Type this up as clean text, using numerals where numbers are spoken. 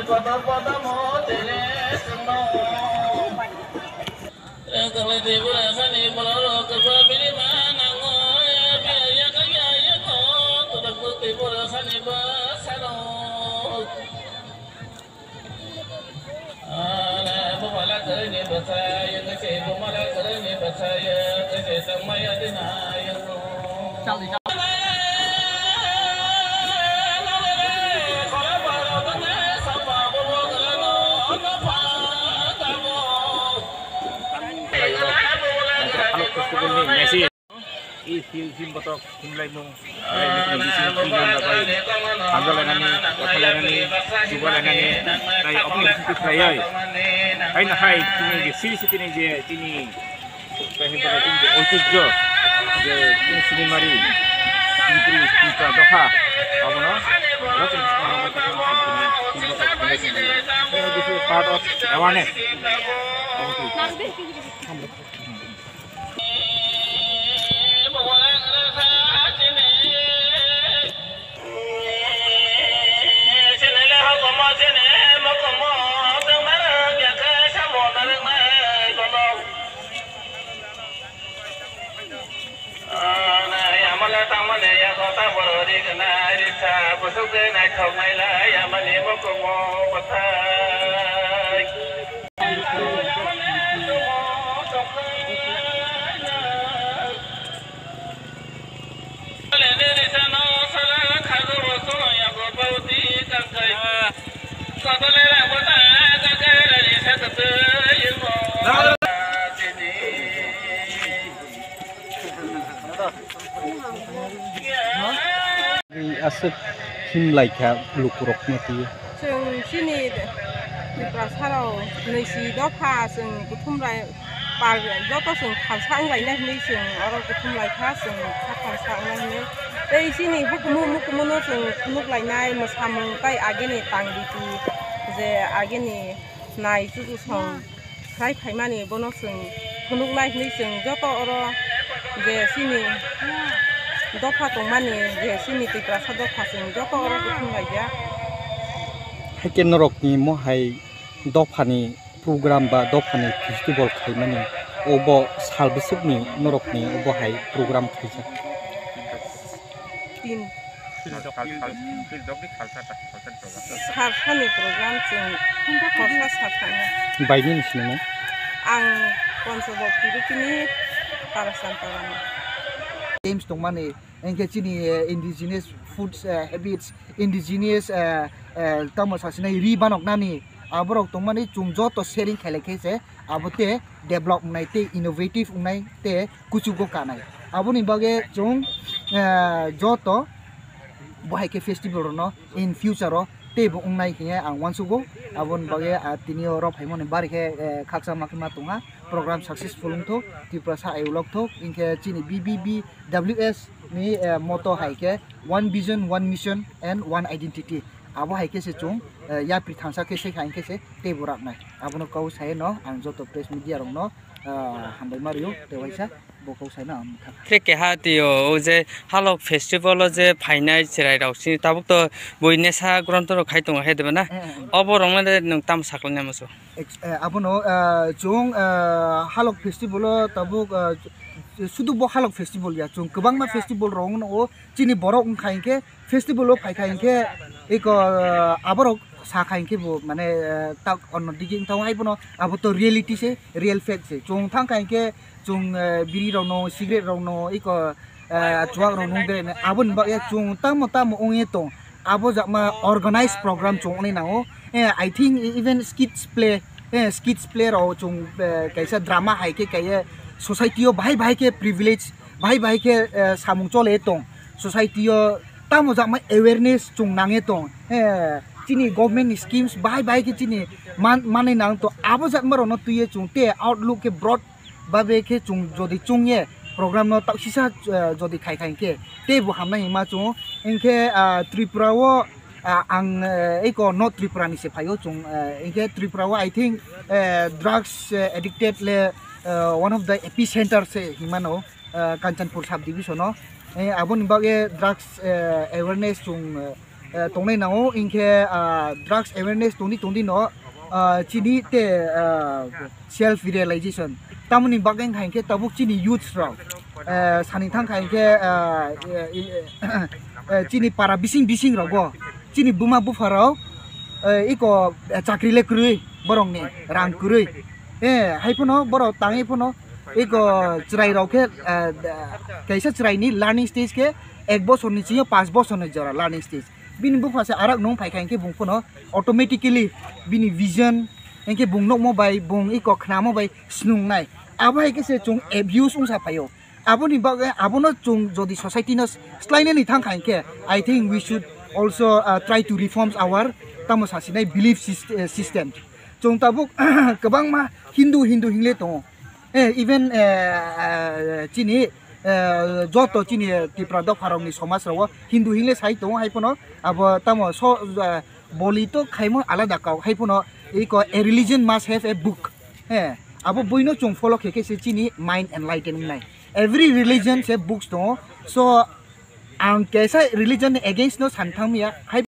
Film botok mulai mung di sini part of awareness. Asap him like lukurok mati. Sing sini di prasarau nasi dopa sing kutum lai par dopa sing kansang lai nih sing orang kutum lai khas sing kansang lai nih. Dari sini buku no sing kunuk lai nai masamung tai ageni tang ditu je ageni nai susu song kai mani bono sing kunuk lai nih sing joto orang je sini dopa tongmani je sini ti prasa dopa sing joto orang kutum lai ya. Haken norok ni mo hai dopani program ba dopani festival khaimani obo salbesuk ni norok ni obo hai program khaija tin sarfani program sing khorsa sarfani baini nisni ang konsobo kirukini parasantawani games tongmani engke chini indigenous foods habits indigenous tamo sasina ribanok nani aborok tongmani chungjo to sharing kheleke se abote develop unai te innovative unai te kuchugo kanai aboni bage chung joto bohai ke festival no in future ro te bo unai hiya ang wansugo abon bage tinio ro phaimon bari ke khaksa makma tonga program successful to tiprasa ayulok to inke chini BBBWS ni motto hai ke one vision one mission and one identity abo hai ke se chung ya prithansa ke se khain ke se te borak nai abono kau sai no ang joto press media rong no handai mario te waisa bokau sai na ke ke ha tio je halok festival je phainai chirai rausini tabuk to boine sa grantor khai tong he deba na abo rong ne nang tam saklane maso abono chung halok festival tabuk sudu bo halok festival ya chung kubang ma festival rong no chini borok khai ke festival lo phai khai ke eko aborok sa khai ke bo mane tak on diging taw ai bono abo to reality se real fact se chung thang khai ke chung biri rong no cigarette rong no eko chuak rong nung de abon ba ya chung tam onge to abo jak ma organized program chung ni na o I think even skits play ro chung kaisa drama hai ke kaya society o bhai ke privilege bhai ke samung chole tong society o tamo jak ma awareness chung nange tong chini government schemes bhai ke chini mane nang to abo jak ma ro no tuye chung te outlook ke broad babe ke chung jodi chung ye program no tak sisa jodi khai ke te bo hamna ma chung enke Tripura wo ang eko not Tripura ni se phayo chung enke Tripura wo I think drugs addicted le one of the epicenter se himano Kanchanpur sub division no abon bage drugs awareness chung tongnai nao inke drugs awareness toni no chini te self realization tamni bagen khainke tabuk chini youth raw sani thang khainke chini para bising rago chini buma bufarao iko chakri le krui borong ni rang krui haipono boro tangi pono iko chrai rauke kaisa chrai ni learning stage ke 1 বছর ni chiyo 5 বছর ni jara learning stage bini bu phase arak nong phai khain ke bung pono automatically bini vision engke bung nok mo bai bung iko khna mo bai snung nai abai ke se chung abuse ung sa phayo aboni ba abono chung jodi society no slaine ni thang khain ke I think we should also try to reform our tamo sasinai belief system chung tabuk kabang ma hindu hingle to even chini joto chini tipra do pharong ni somas rawo hindu hingle sai to haipono abo tamo so boli to khaimo alada kaw haipono iko a religion must have a book abo boino chung follow keke se chini mind enlightening nai every religion se books to so ang kaisa religion against no santham ya